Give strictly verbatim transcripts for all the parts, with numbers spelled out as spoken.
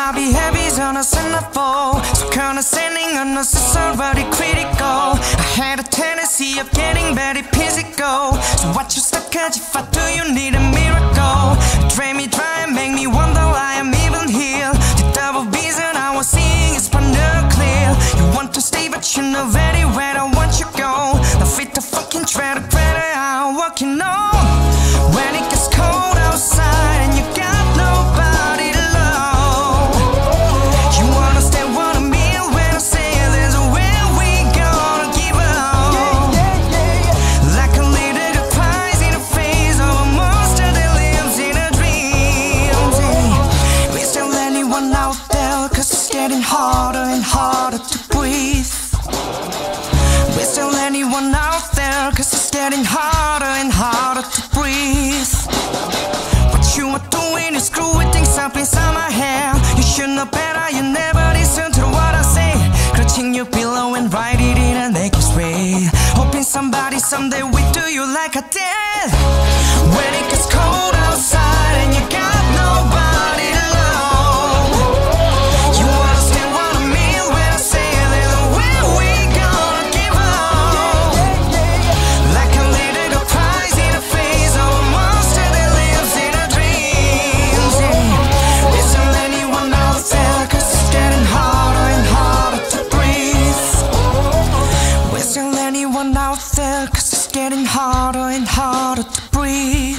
I'll be happy on a centerfold. So condescending, unnecessarily critical. I had a tendency of getting very physical. So what you stuck at if I do you need a miracle? Drain me dry and make me wonder why I'm even here. The double vision I was seeing is clear. You want to stay but you know very well I want you go. Now fit the fucking tread of credit I'm walking on. When it gets cold outside and you got nobody to love, you wanna stay what I mean when I say there's a way we gonna give up. Like a little good prize in the face of a monster that lives in a dream. Is there anyone out there? Cause it's getting harder and harder to breathe. Is there anyone out there? Cause it's getting harder and harder to breathe. What you are doing is screwing things up inside my head. You should know better, you never listen to what I say. Clutching your pillow and write it in a naked way. Hoping somebody someday will do you like I did. When it gets cold outside and you got nobody to love, you understand what I mean when I say there's a way we gonna give up. Like a little girl prize in the face of a monster that lives in a dream. Is there anyone out there? Cause it's getting harder and harder to breathe. Is there anyone out there? Cause it's getting harder and harder to breathe.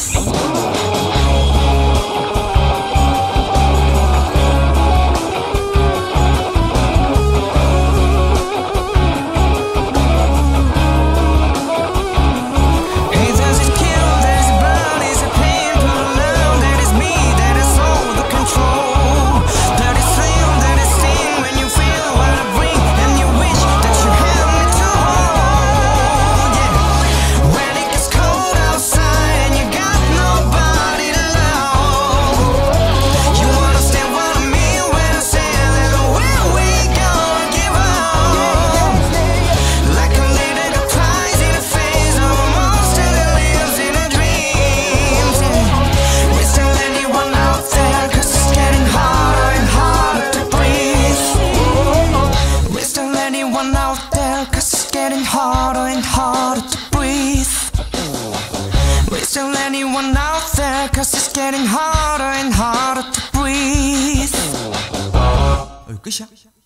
Harder and harder to breathe. Is there anyone out there? Cause it's getting harder and harder to breathe. 어, 끝이야?